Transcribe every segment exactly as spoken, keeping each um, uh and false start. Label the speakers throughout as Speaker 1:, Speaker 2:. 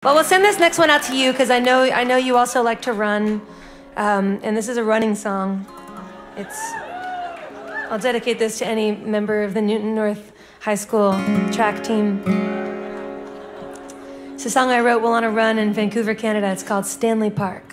Speaker 1: Well, we'll send this next one out to you because I know I know you also like to run, um, and this is a running song. It's I'll dedicate this to any member of the Newton North High School track team. It's a song I wrote while on a run in Vancouver, Canada. It's called Stanley Park.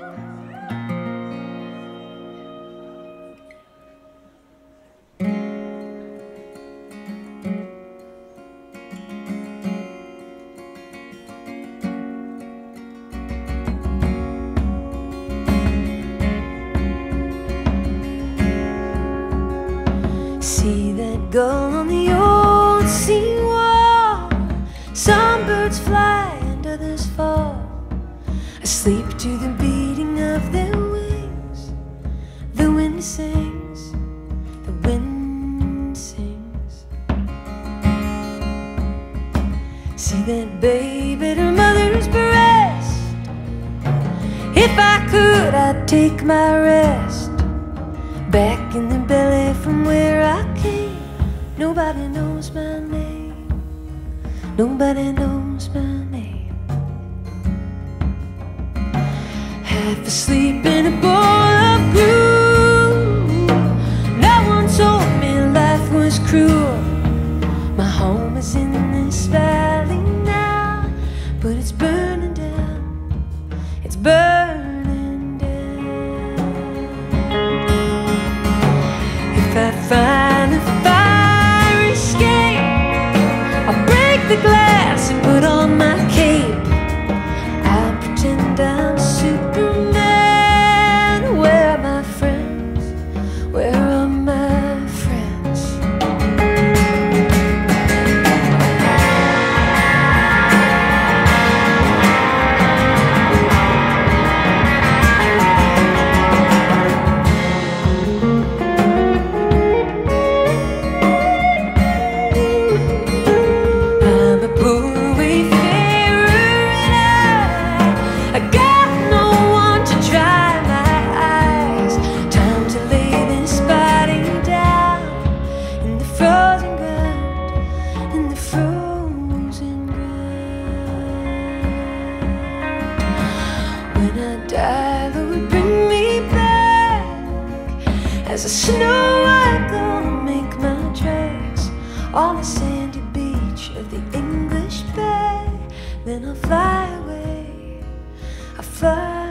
Speaker 1: See that gull on the old seawall. Some birds fly and others fall, asleep to the beating of their wings. The wind sings, the wind sings. See that babe at her mother's breast. If I could, I'd take my rest back in the belly from where I came. Nobody knows my name. Nobody knows my name. Half asleep in a bowl of glue. No one told me life was cruel. My home is in this valley now, but it's burning down. It's burning down. If I find a fire escape, I'll break the glass and put on my cape. I'll pretend I'm Superman. Where are my friends? Where are my friends? When I die, Lord, bring me back as a snow white gonna make my tracks on the sandy beach of the English Bay. Then I'll fly away, I'll fly